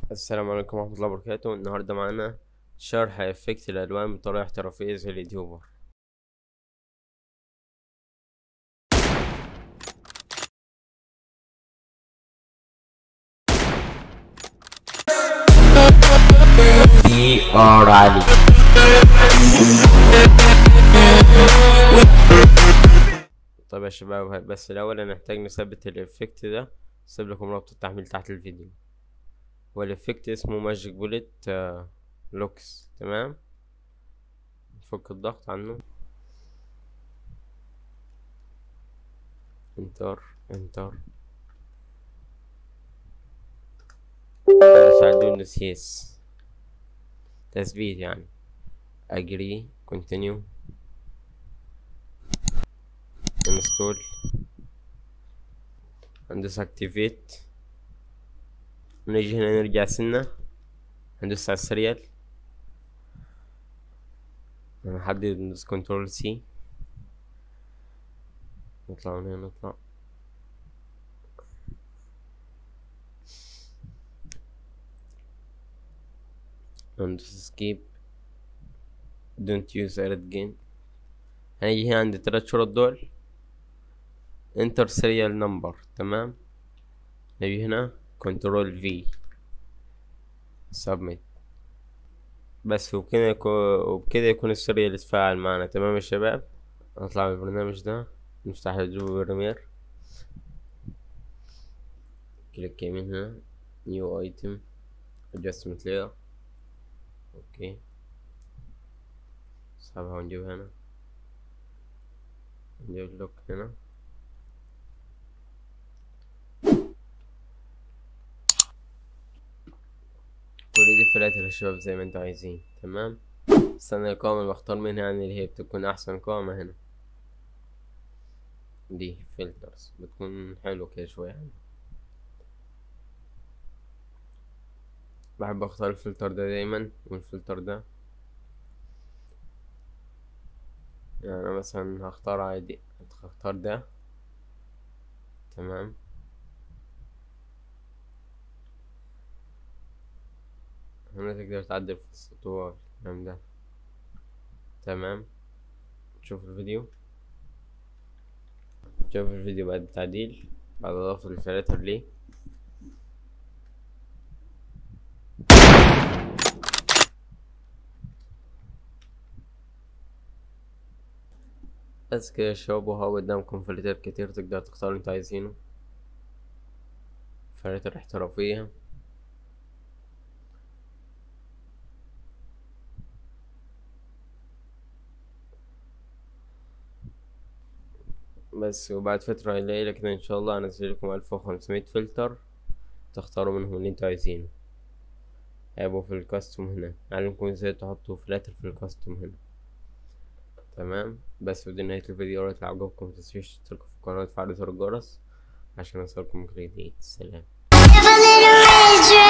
السلام عليكم ورحمة الله وبركاته. النهاردة معانا شرح افكت الألوان بطريقة احترافية زي اليوتيوبر. دي ار علي. طيب يا شباب، بس الأول هنحتاج نثبت الافكت ده. سيب لكم رابط التحميل تحت الفيديو. والافكت اسمه ماجيك بوليت لوكس. تمام، نفك الضغط عنه. انتر انتر. ساعدوني يس تثبيت يعني. اجري كونتينيو انستول. هندوس اكتيفيت. نيجي هنا نرجع سنة، هندوس على السريال، هنحدد ندوس كنترول سي. نطلع من هنا، نطلع هندوس سكيب. دونت يوز اريت جين. هنيجي هنا عند التلات شروط دول، انتر سيريال نمبر. تمام، نيجي هنا كنترول في سبميت. بس وبكده يكون السيريال اتفاعل معنا. تمام يا شباب، نطلع من البرنامج ده، نفتح الجو بريمير، كليك يمين هنا، نيو ايتم، adjustment layer. اوكي، نسحبها ونجيبها هنا، نجيب اللوك هنا. كل دي فلاتر يا شباب زي ما انتوا عايزين. تمام، بس انا القائمة اللي بختار منها يعني اللي هي بتكون احسن قائمة هنا، دي فلترز بتكون حلو كده شوية يعني. بحب اختار الفلتر ده دايما، والفلتر ده يعني انا مثلا هختار عادي، هختار ده. تمام، هنا تقدر تعدل في السطوع الكلام ده. تمام، شوف الفيديو، شوف الفيديو بعد التعديل، بعد اضافة الفلاتر ليه. بس كده يا شباب، وهو قدامكم فلاتر كتير تقدر تختار اللي انتوا عايزينه، فلاتر احترافية. بس وبعد فترة قليلة كده ان شاء الله هنزل لكم 1500 فلتر تختاروا منهم اللي انتوا عايزينه. هيبقوا في الكاستم هنا، اعلمكم ازاي تحطوا فلاتر في الكاستم هنا. تمام، بس ودي نهاية الفيديو. لو عجبكم متنسوش تشتركوا في القناة وتفعلوا زر الجرس عشان يوصلكم كل جديد. سلام.